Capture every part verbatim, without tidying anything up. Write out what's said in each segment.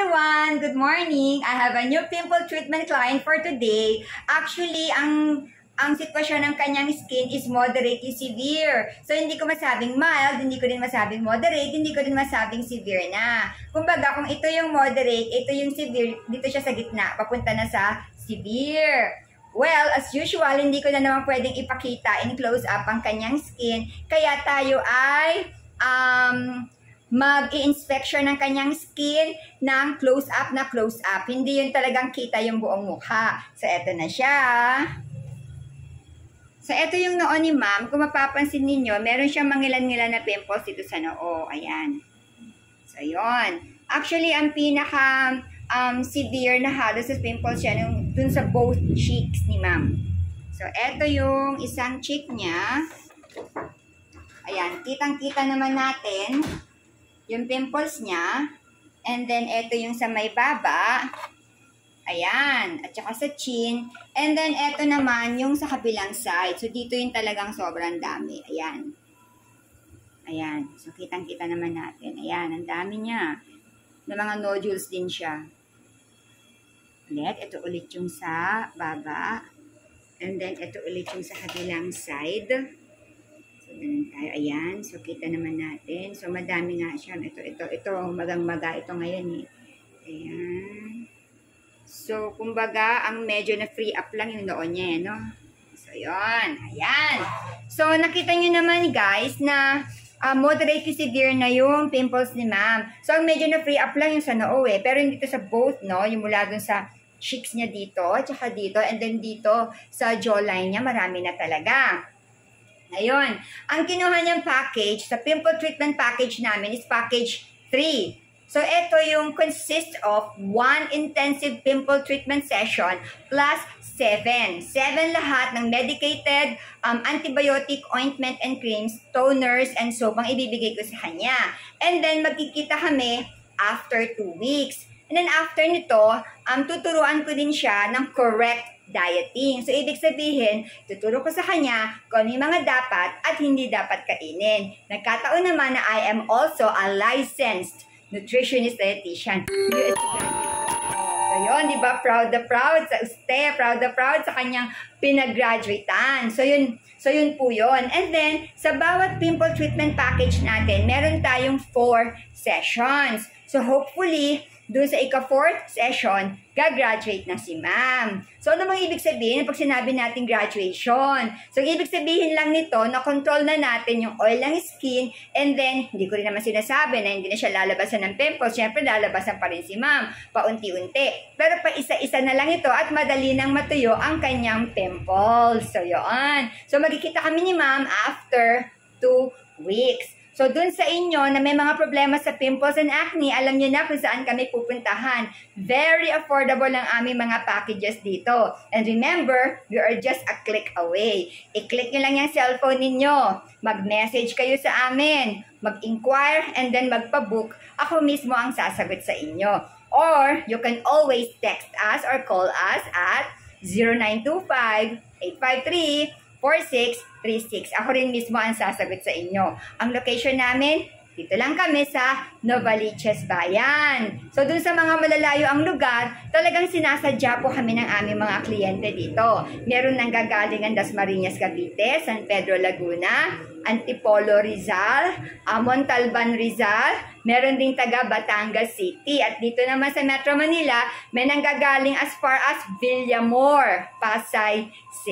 everyone! Good morning! I have a new pimple treatment client for today. Actually, ang ang sitwasyon ng kanyang skin is moderately severe. So, hindi ko masabing mild, hindi ko din masabing moderate, hindi ko din masabing severe na. Kumbaga, kung ito yung moderate, ito yung severe, dito siya sa gitna, papunta na sa severe. Well, as usual, hindi ko na naman pwedeng ipakita in close-up ang kanyang skin. Kaya tayo ay um, mag-i-inspection ng kanyang skin ng close-up na close-up. Hindi yun talagang kita yung buong mukha. So, eto na siya. So, eto yung noo ni ma'am. Kung mapapansin ninyo, meron siyang mangilan-ngilan na pimples dito sa noo. Ayan. So, yun. Actually, ang pinaka um, severe na halos sa pimples siya nung, dun sa both cheeks ni ma'am. So, eto yung isang cheek niya. Ayan. Kitang-kita naman natin yung pimples niya. And then, eto yung sa may baba. Ayan. At saka sa chin. And then, eto naman yung sa kabilang side. So, dito yung talagang sobrang dami. Ayan. Ayan. So, kitang-kita naman natin. Ayan. Ang dami niya. Na mga nodules din siya. Ulit. Ito ulit yung sa baba. And then, ito ulit yung sa kabilang side. So, ganun tayo. Ayan. So, kita naman natin. So, madami nga siya. Ito, ito, ito. Magang-maga ito ngayon eh. Ayan. So, kumbaga, ang medyo na free up lang yung noon niya, no? So, yun. Ayan. So, nakita nyo naman, guys, na uh, moderate severe na yung pimples ni ma'am. So, ang medyo na free up lang yung sa noo, eh. Pero dito sa both, no? Yung mula dun sa cheeks niya dito, tsaka dito, and then dito sa jawline niya, marami na talaga. Ayun. Ang kinuha niyang package, sa pimple treatment package namin is package three. So, ito yung consist of one intensive pimple treatment session plus seven. Seven lahat ng medicated um, antibiotic ointment and creams, toners, and soap ang ibibigay ko sa kanya. And then, magkikita kami after two weeks. And then, after nito, um, tuturuan ko din siya ng correct dieting. So, ibig sabihin, tuturo ko sa kanya kung ano yung mga dapat at hindi dapat kainin. Nagkataon naman na I am also a licensed nutritionist dietitian. U S So, yun, di ba? Proud na proud sa uste, proud na proud sa kanyang pinag-graduatean. So, yun, so, yun po yun. And then, sa bawat pimple treatment package natin, meron tayong four sessions. So, hopefully, doon sa ika-fourth session, gagraduate na si ma'am. So, ano bang ibig sabihin pag sinabi natin graduation? So, ibig sabihin lang nito na control na natin yung oil ng skin, and then, hindi ko rin naman sinasabi na hindi na siya lalabasan ng pimples. Siyempre, lalabasan pa rin si ma'am, paunti-unti. Pero pa isa-isa na lang ito at madali nang matuyo ang kanyang pimples. So, yun. So, magkikita kami ni ma'am after two weeks. So, dun sa inyo na may mga problema sa pimples and acne, alam nyo na kung saan kami pupuntahan. Very affordable ang aming mga packages dito. And remember, we are just a click away. I-click nyo lang yung cellphone ninyo. Mag-message kayo sa amin. Mag-inquire and then magpa-book. Ako mismo ang sasagot sa inyo. Or, you can always text us or call us at zero nine two five, eight five three, four six three six. Ako rin mismo ang sasagot sa inyo. Ang location namin, dito lang kami sa Novaliches Bayan. So, dun sa mga malalayo ang lugar, talagang sinasadya po kami ng aming mga kliyente dito. Meron nang gagalingan Dasmariñas, Cavite, San Pedro, Laguna, Antipolo, Rizal, uh, Montalban, Rizal, meron ding taga Batangas City. At dito naman sa Metro Manila, may nanggagaling as far as Villamor, Pasay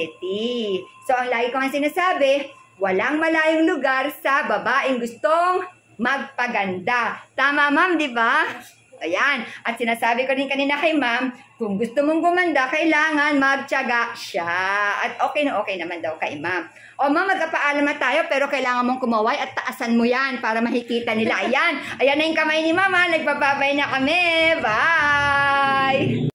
City. So, ang lagi ko nga sinasabi, walang malayong lugar sa babaeng gustong magpaganda. Tama, ma'am, di ba? Ayan. At sinasabi ko rin kanina kay ma'am, kung gusto mong gumanda, kailangan magtiyaga siya. At okay na okay naman daw kay ma'am. O ma'am, magkapaalam na tayo, pero kailangan mong kumaway at taasan mo yan para makikita nila. Ayan. Ayan na yung kamay ni mama. Nagpapabay na kami. Bye!